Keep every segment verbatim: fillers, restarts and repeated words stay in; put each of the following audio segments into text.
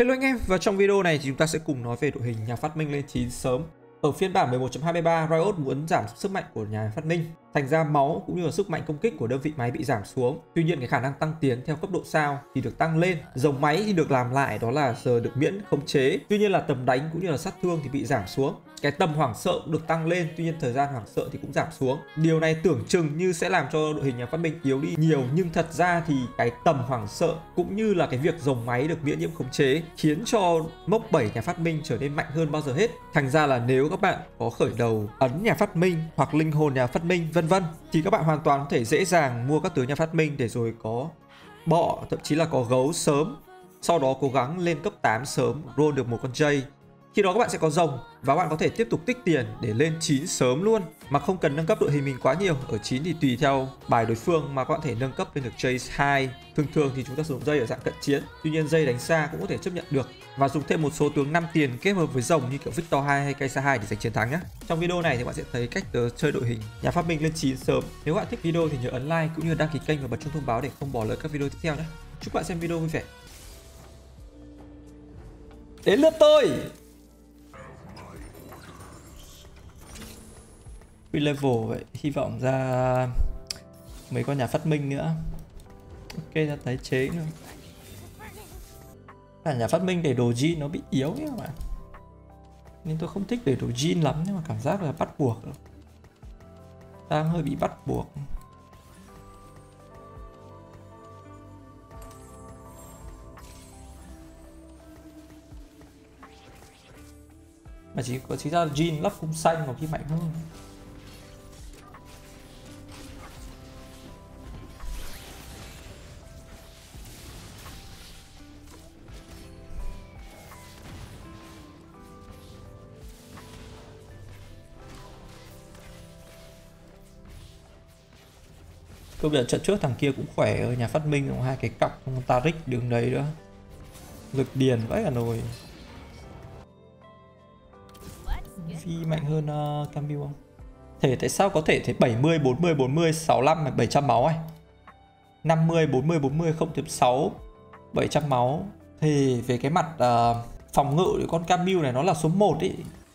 Hello anh em, và trong video này thì chúng ta sẽ cùng nói về đội hình nhà phát minh lên chín sớm. Ở phiên bản mười một chấm hai mươi ba, Riot muốn giảm sức mạnh của nhà phát minh, thành ra máu cũng như là sức mạnh công kích của đơn vị máy bị giảm xuống. Tuy nhiên cái khả năng tăng tiến theo cấp độ sao thì được tăng lên. Dòng máy thì được làm lại, đó là giờ được miễn khống chế. Tuy nhiên là tầm đánh cũng như là sát thương thì bị giảm xuống. Cái tầm hoảng sợ cũng được tăng lên, tuy nhiên thời gian hoảng sợ thì cũng giảm xuống. Điều này tưởng chừng như sẽ làm cho đội hình nhà phát minh yếu đi nhiều, nhưng thật ra thì cái tầm hoảng sợ cũng như là cái việc dòng máy được miễn nhiễm khống chế khiến cho mốc bảy nhà phát minh trở nên mạnh hơn bao giờ hết. Thành ra là nếu các bạn có khởi đầu ấn nhà phát minh hoặc linh hồn nhà phát minh vân vân thì các bạn hoàn toàn có thể dễ dàng mua các tướng nhà phát minh để rồi có bọ, thậm chí là có gấu sớm, sau đó cố gắng lên cấp tám sớm, roll được một con dây. Khi đó các bạn sẽ có rồng và bạn có thể tiếp tục tích tiền để lên chín sớm luôn mà không cần nâng cấp đội hình mình quá nhiều. Ở chín thì tùy theo bài đối phương mà các bạn thể nâng cấp lên được Chase hai. Thường thường thì chúng ta sử dụng dây ở dạng cận chiến, tuy nhiên dây đánh xa cũng có thể chấp nhận được, và dùng thêm một số tướng năm tiền kết hợp với rồng như kiểu Victor hai hay Kai'Sa hai để giành chiến thắng nhé. Trong video này thì bạn sẽ thấy cách tớ chơi đội hình nhà phát minh lên chín sớm. Nếu bạn thích video thì nhớ ấn like cũng như đăng ký kênh và bật chuông thông báo để không bỏ lỡ các video tiếp theo nhé. Chúc bạn xem video vui vẻ. Đến lượt tôi. Quy level vậy, hy vọng ra mấy con nhà phát minh nữa. Ok, ra tái chế nữa. Cả nhà phát minh để đồ Jin nó bị yếu ấy các bạn, nên tôi không thích để đồ Jin lắm, nhưng mà cảm giác là bắt buộc rồi. Đang hơi bị bắt buộc. Mà chỉ có chính ra Jin lắp cung xanh có khi mạnh hơn. Công nhận trận trước thằng kia cũng khỏe, ở nhà phát minh cũng hai cái cọc con Taric đường đấy nữa. Lực điền vãi cả nồi. Phi mạnh hơn uh, Camille không? Thể tại sao có thể thấy bảy mươi, bốn mươi, bốn mươi, sáu mươi lăm, bảy trăm máu này. năm mươi, bốn mươi, bốn mươi, không chấm sáu, bảy trăm máu. Thì về cái mặt uh, phòng ngự thì con Camille này nó là số một ý.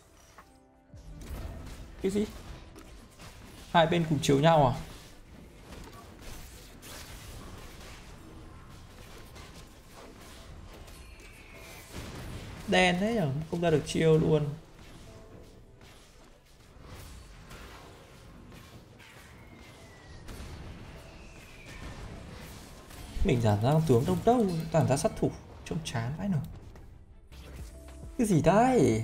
Cái gì? Hai bên cùng chiếu nhau à? Đen đấy nhở, không ra được chiêu luôn. Mình giảm ra tướng đâu đâu, toàn ra sát thủ, trông chán vãi nổi. Cái gì đấy?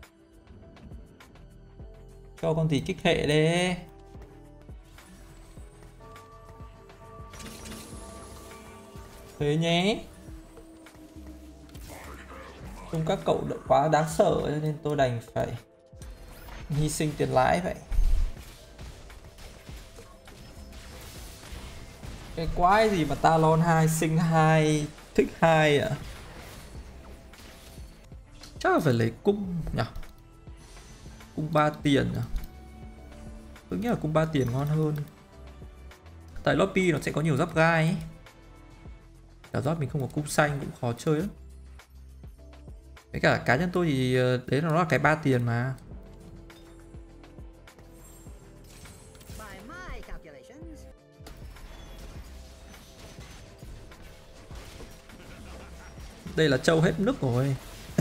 Cho con gì kích hệ đi. Thế nhé. Trông các cậu đã quá đáng sợ cho nên tôi đành phải hy sinh tiền lãi vậy. Cái quái gì mà Talon hai, sinh hai, thích hai à? Chắc là phải lấy cung nhỉ? Cung ba tiền à? Tôi nghĩ là cung ba tiền ngon hơn. Tại lobby nó sẽ có nhiều giáp gai ấy. Cả giáp mình không có cung xanh cũng khó chơi lắm. Với cả cá nhân tôi thì đấy là nó là cái ba tiền mà. Đây là trâu hết nước rồi.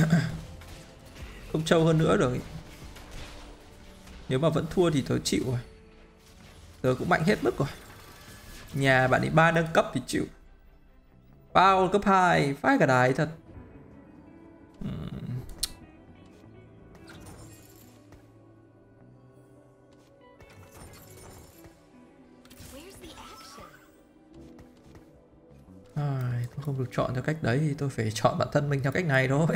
Không trâu hơn nữa được. Nếu mà vẫn thua thì tớ chịu rồi. Tớ cũng mạnh hết mức rồi. Nhà bạn ấy ba nâng cấp thì chịu. Bao cấp hai, phái cả đài thật. Hmm. À, tôi không được chọn theo cách đấy thì tôi phải chọn bản thân mình theo cách này thôi.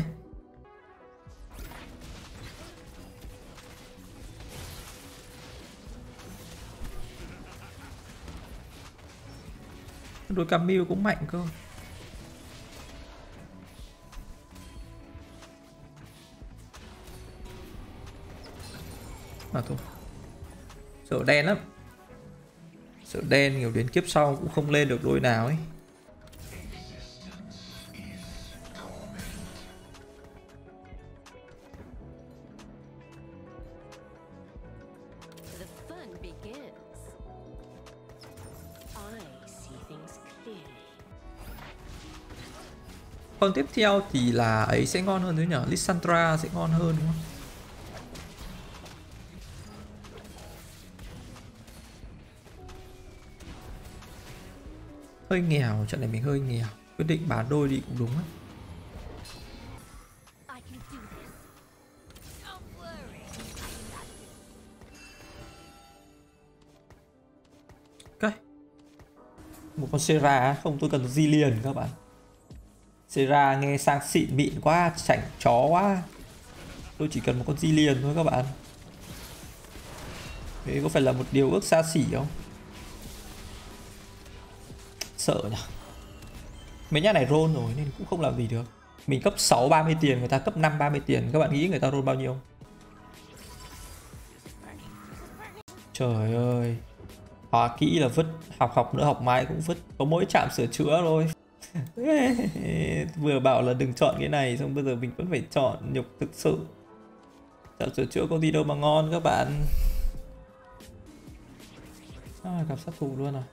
Đôi Camille cũng mạnh cơ. Mà thôi, sợ đen lắm. Sợ đen nhiều đến kiếp sau cũng không lên được đôi nào ấy. Con tiếp theo thì là ấy sẽ ngon hơn nữa nhở, Lissandra sẽ ngon hơn đúng không? Hơi nghèo, trận này mình hơi nghèo. Quyết định bán đôi đi cũng đúng á. Ok. Một con Sera, không tôi cần Zillion các bạn. Sera nghe sang xịn mịn quá, chảnh chó quá. Tôi chỉ cần một con Zillion thôi các bạn. Đấy có phải là một điều ước xa xỉ không? Sợ nhỉ. Mấy nhà này roll rồi nên cũng không làm gì được. Mình cấp sáu ba mươi tiền, người ta cấp năm ba mươi tiền. Các bạn nghĩ người ta roll bao nhiêu? Trời ơi. Hóa kỹ là vứt, học học nữa học mãi cũng vứt. Có mỗi trạm sửa chữa thôi. Vừa bảo là đừng chọn cái này, xong bây giờ mình vẫn phải chọn, nhục thực sự. Trạm sửa chữa có gì đâu mà ngon các bạn. À, gặp sát thủ luôn à.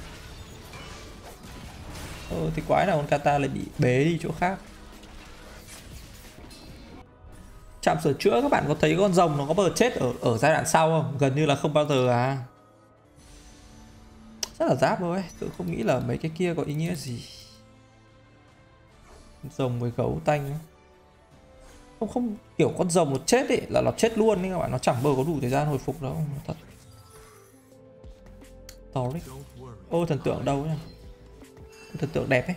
Ừ, thì quái nào con Kata lại bị bế đi chỗ khác. Trạm sửa chữa các bạn có thấy con rồng nó có bao giờ chết ở ở giai đoạn sau không? Gần như là không bao giờ à. Rất là giáp thôi, tôi không nghĩ là mấy cái kia có ý nghĩa gì. Rồng với gấu tanh không không kiểu con rồng nó chết ấy là nó chết luôn nên các bạn, nó chẳng bao có đủ thời gian hồi phục đâu thật. Toric. Ô thần tượng đâu nhá. Thần tượng đẹp ấy.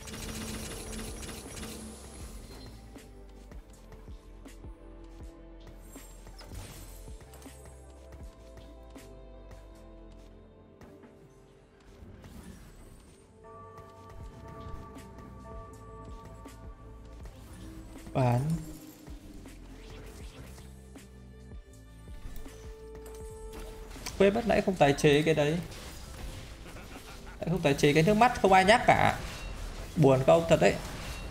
Bán. Quên mất nãy không tái chế cái đấy. Nãy không tái chế cái nước mắt không ai nhắc cả. Buồn câu thật đấy.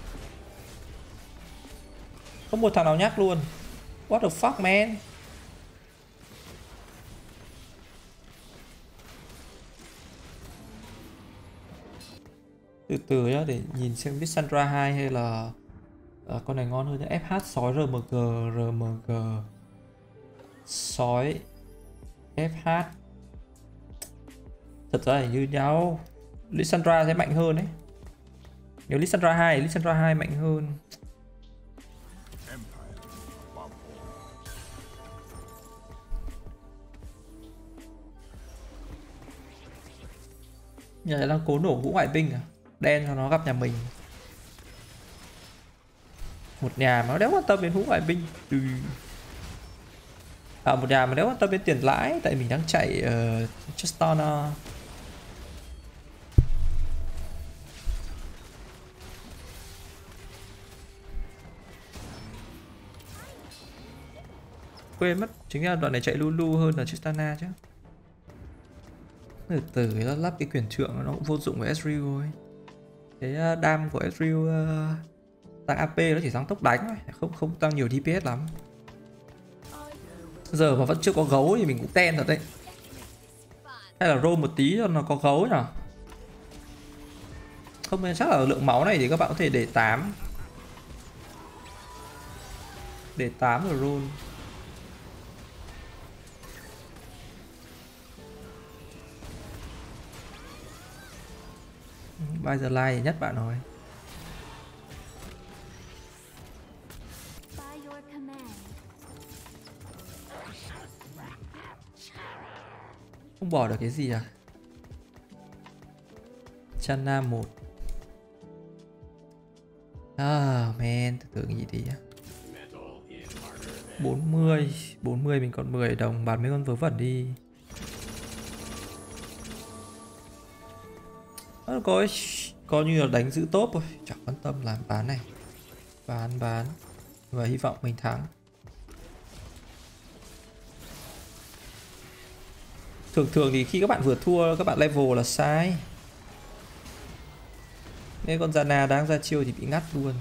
Không một thằng nào nhắc luôn. What the fuck man. Từ từ nhá, để nhìn xem Lissandra hai hay là à, con này ngon hơn nhá. ép hát sói rờ em giê, rờ em giê sói ép hát. Thật ra là như nhau. Lissandra sẽ mạnh hơn đấy. Nếu Lissandra hai, Lissandra hai mạnh hơn. Nhà này đang cố nổ vũ ngoại binh à? Đen cho nó gặp nhà mình. Một nhà mà nó đéo quan tâm đến vũ ngoại binh. Ừ. À, một nhà mà đéo quan tâm đến tiền lãi. Tại mình đang chạy uh, Chestona. Quên mất, chính là đoạn này chạy Lulu hơn là Chestana chứ. Từ từ nó lắp cái quyền trượng nó cũng vô dụng với Ezreal thôi. Cái đam của Ezreal uh, tăng a pê nó chỉ tăng tốc đánh thôi, không không tăng nhiều đê pê ét lắm. Giờ mà vẫn chưa có gấu thì mình cũng ten thật đấy. Hay là roll một tí cho nó có gấu nhỉ? Không nên chắc là lượng máu này thì các bạn có thể để tám. Để tám rồi roll. Bây giờ like nhất bạn rồi. Không bỏ được cái gì à? Channa một. Ah man, từ từ nghĩ tí á. bốn mươi, bốn mươi mình còn mười đồng, bán mấy con vớ vẩn đi. Nó có coi như là đánh giữ top thôi, chẳng quan tâm làm bán này. Bán bán và hy vọng mình thắng. Thường thường thì khi các bạn vừa thua các bạn level là sai. Nên con Zana đang ra chiêu thì bị ngắt luôn.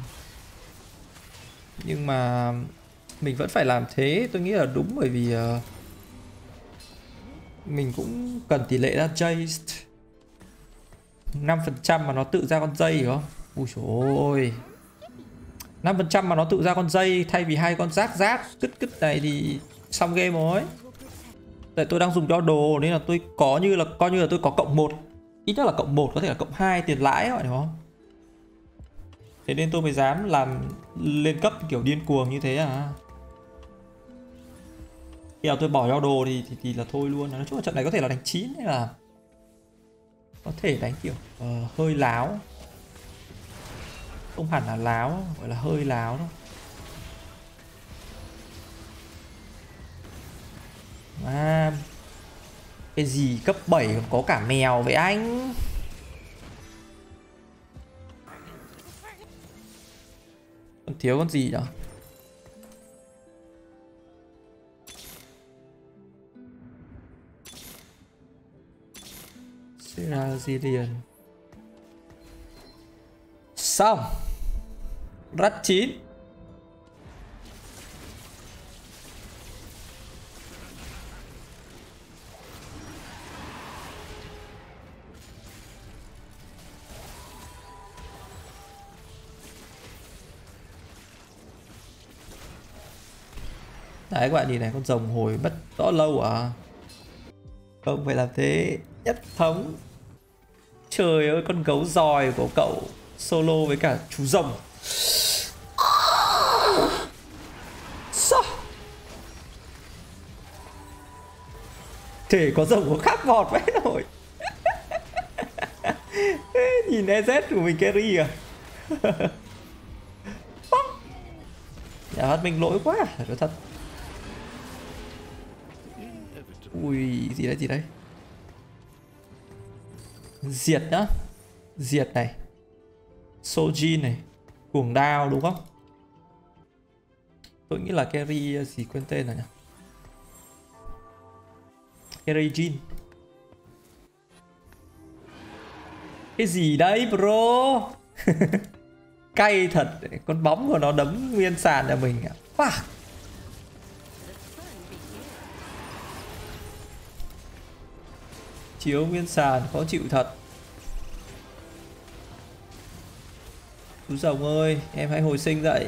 Nhưng mà mình vẫn phải làm thế, tôi nghĩ là đúng bởi vì uh, mình cũng cần tỷ lệ ra chase năm phần trăm mà nó tự ra con dây hiểu không? Ui dồi ôi. năm phần trăm mà nó tự ra con dây thay vì hai con rác rác cứt cứt này thì xong game rồi. Tại tôi đang dùng đo đồ nên là tôi có như là coi như là tôi có cộng một, ít nhất là cộng một, có thể là cộng hai tiền lãi các bạn hiểu không? Thế nên tôi mới dám làm lên cấp kiểu điên cuồng như thế à. Khi nào tôi bỏ đo đồ thì, thì thì là thôi luôn. Nói chung là trận này có thể là đánh chín hay là có thể đánh kiểu uh, hơi láo, không hẳn là láo, gọi là hơi láo thôi. À, cái gì cấp bảy còn có cả mèo vậy anh? Còn thiếu con gì nữa? Brazilian. Xong. Rất chín. Đấy các bạn nhìn này, con rồng hồi mất rõ lâu à? Không phải làm thế. Nhất thống. Trời ơi, con gấu giòi của cậu solo với cả chú rồng. Sao? Thể có rồng có khác bọt vẽ nổi. Nhìn e zét của mình carry à. Nhà hát mình lỗi quá, nói thật. Ui, gì đấy, gì đấy. Diệt nhá. Diệt này. Sojin này. Cuồng đao đúng không? Tôi nghĩ là carry gì quên tên rồi nhỉ. Carry Jin. Cái gì đấy bro. Cay thật. Con bóng của nó đấm nguyên sàn nhà mình à. Fuck. Chiếu nguyên sàn khó chịu thật. Chú rồng ơi, em hãy hồi sinh dậy.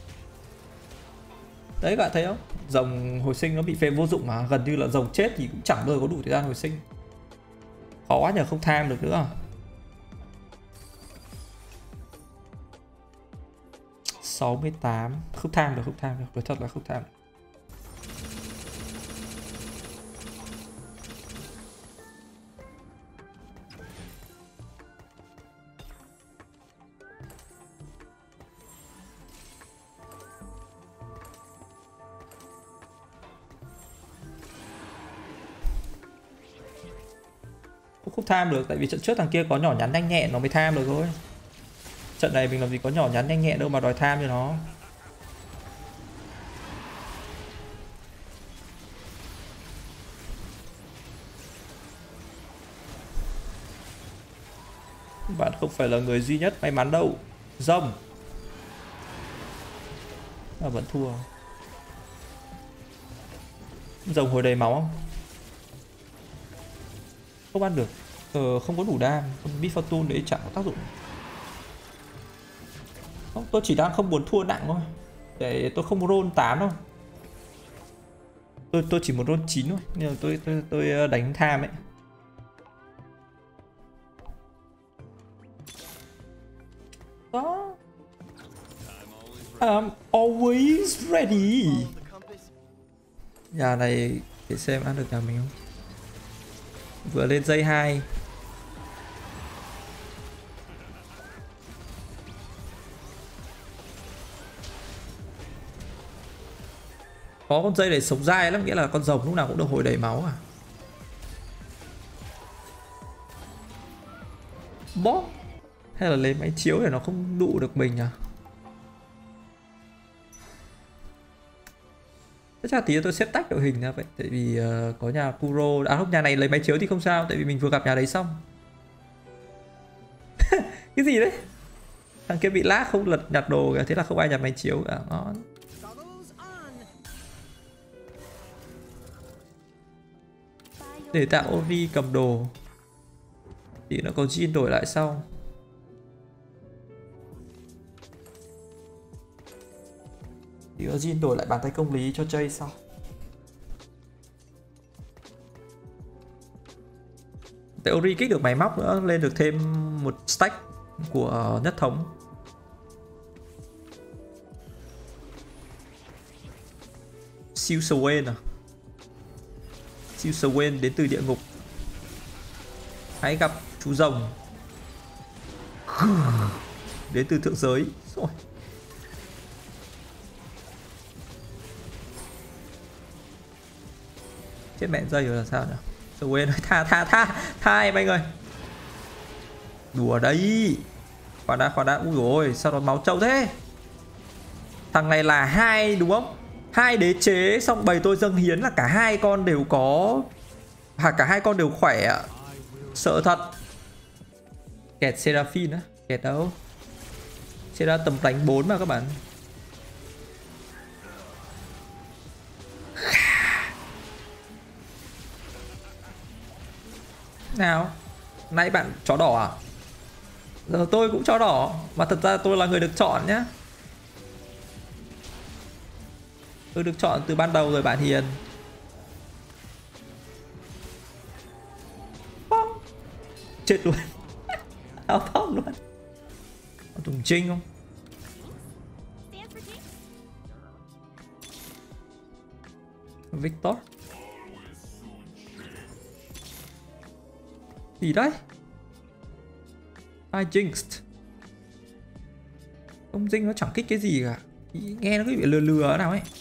Đấy các bạn thấy không? Rồng hồi sinh nó bị phê vô dụng mà. Gần như là rồng chết thì cũng chẳng bao giờ có đủ thời gian hồi sinh. Khó quá nhờ, không tham được nữa. Sáu mươi tám. Không tham được, không tham được. Nói thật là không tham được. Không tham được tại vì trận trước thằng kia có nhỏ nhắn nhanh nhẹn nó mới tham được thôi. Trận này mình làm gì có nhỏ nhắn nhanh nhẹn đâu mà đòi tham cho nó. Bạn không phải là người duy nhất may mắn đâu. Rồng à, vẫn thua. Rồng hồi đầy máu không? Không ăn được. Ờ, không có đủ đam. Con Bifortune đấy chẳng có tác dụng. Không, tôi chỉ đang không muốn thua nặng thôi. Để tôi không roll tám đâu. Tôi tôi chỉ muốn roll chín thôi. Nhưng mà tôi tôi tôi đánh tham ấy. Đó. I'm always ready. Nhà này để xem ăn được nhà mình không. Vừa lên dây hai. Có con dây này sống dai lắm, nghĩa là con rồng lúc nào cũng được hồi đầy máu à. Bó. Hay là lấy máy chiếu để nó không đụ được mình à. Chắc là tí tôi xếp tách đội hình ra vậy. Tại vì uh, có nhà Kuro. À không, nhà này lấy máy chiếu thì không sao. Tại vì mình vừa gặp nhà đấy xong. Cái gì đấy. Thằng kia bị lag không lật nhặt đồ kìa. Thế là không ai nhặt máy chiếu cả. Ngon. Để tạo Ori cầm đồ thì nó có Jin đổi lại sau. Thì Jin đổi lại bàn tay công lý cho Jay sau. Theory kích được máy móc nữa, lên được thêm một stack của nhất thống. Siêu Swain à? Siêu Swain đến từ địa ngục. Hãy gặp chú rồng đến từ thượng giới. Rồi. Chết mẹ dây rồi là sao nhỉ? Swain ơi, tha tha tha tha em anh ơi. Đùa đấy. Khoan đã khoan đã. Ui dồi, sao nó máu trâu thế? Thằng này là hai đúng không? Hai đế chế xong bầy tôi dâng hiến là cả hai con đều có, à, cả hai con đều khỏe ạ. Sợ thật. Kẹt Seraphine á? Kẹt đâu? Seraphine tầm đánh bốn mà các bạn. Nào, nãy bạn chó đỏ à? Giờ tôi cũng chó đỏ. Mà thật ra tôi là người được chọn nhá. Tôi được chọn từ ban đầu rồi bạn Hiền. Bong. Chết luôn. Áo tóc luôn. Có Tùng Trinh không? Victor. Gì đấy? I jinxed. Ông Dinh nó chẳng kích cái gì cả. Nghe nó cứ bị lừa lừa nào ấy.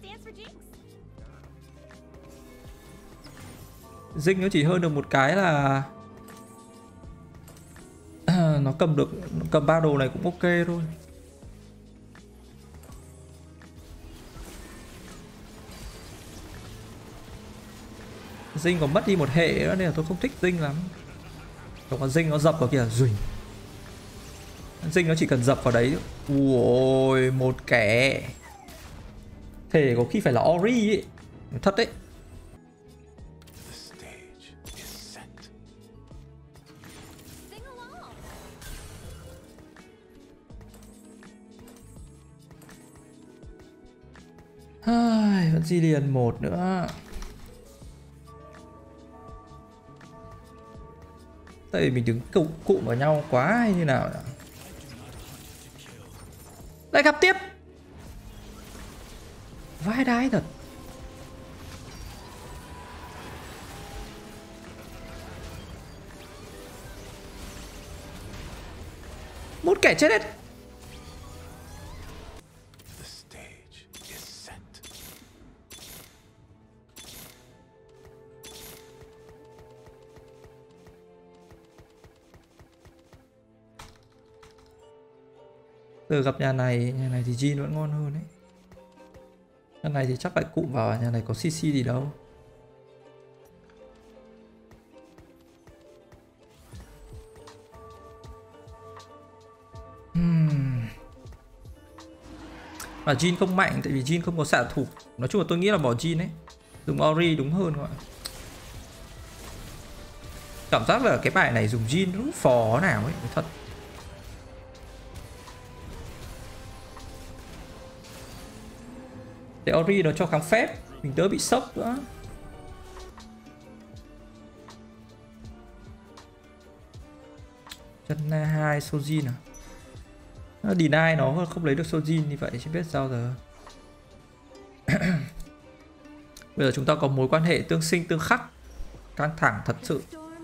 Dinh nó chỉ hơn được một cái là à, nó cầm được, cầm ba đồ này cũng ok thôi. Dinh còn mất đi một hệ nữa nên là tôi không thích Dinh lắm. Còn Dinh nó dập vào kìa, rùi. Dinh nó chỉ cần dập vào đấy. Ui, một kẻ. Thể có khi phải là Ori ấy. Thật đấy. Ai, vẫn di liền một nữa. Tại vì mình đứng cụm cụm vào nhau quá hay như nào nhỉ? Lại gặp tiếp. Vai đái thật. Một kẻ chết hết. Từ gặp nhà này, nhà này thì Jin vẫn ngon hơn đấy. Nhà này thì chắc lại cụm vào, nhà này có xê xê gì đâu. Hmm. Mà Jin không mạnh tại vì Jin không có xạ thủ. Nói chung là tôi nghĩ là bỏ Jin ấy. Dùng Ori đúng hơn các bạn. Cảm giác là cái bài này dùng Jin đúng phò nào ấy, thật. Theory nó cho kháng phép, mình đỡ bị sốc nữa. Chân hai Sojin à? Nó deny nó không lấy được Sojin như vậy chứ biết sao giờ. Bây giờ chúng ta có mối quan hệ tương sinh tương khắc, căng thẳng thật sự.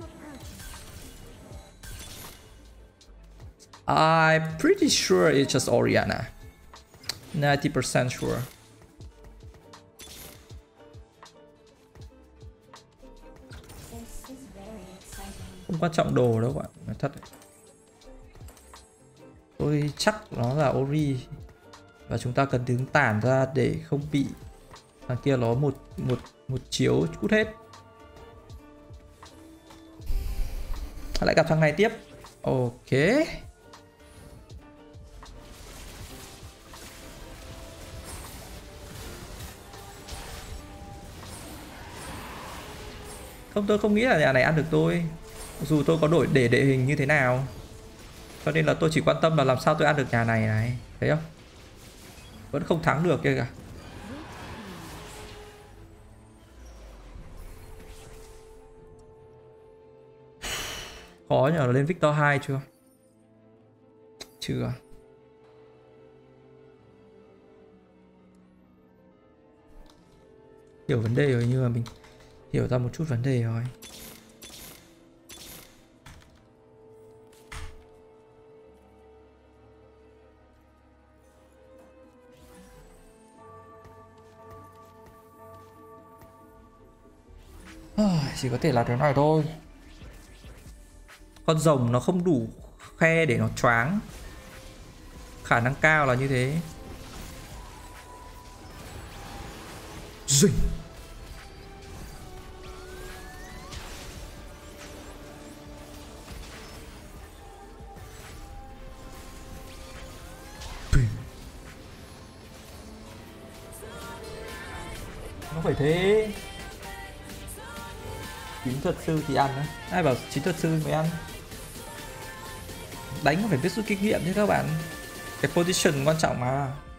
I'm pretty sure it's just Orianna. ninety percent sure. Không quan trọng đồ đâu bạn, nói thật. Tôi chắc nó là Ori và chúng ta cần đứng tản ra để không bị thằng kia nó một một một chiếu cút hết. Lại gặp thằng này tiếp. Ok. Không, tôi không nghĩ là nhà này ăn được tôi. Dù tôi có đổi để địa hình như thế nào. Cho nên là tôi chỉ quan tâm là làm sao tôi ăn được nhà này này. Thấy không? Vẫn không thắng được kia kìa. Khó nhờ, lên Victor hai chưa? Chưa. Hiểu vấn đề rồi, nhưng mà mình hiểu ra một chút vấn đề rồi. Chỉ có thể là thế này thôi. Con rồng nó không đủ khe để nó choáng. Khả năng cao là như thế. Dình. Nó phải thế. Chín thuật sư thì ăn á. Ai bảo chín thuật sư mới ăn. Đánh phải biết rút kinh nghiệm chứ các bạn. Cái position quan trọng mà.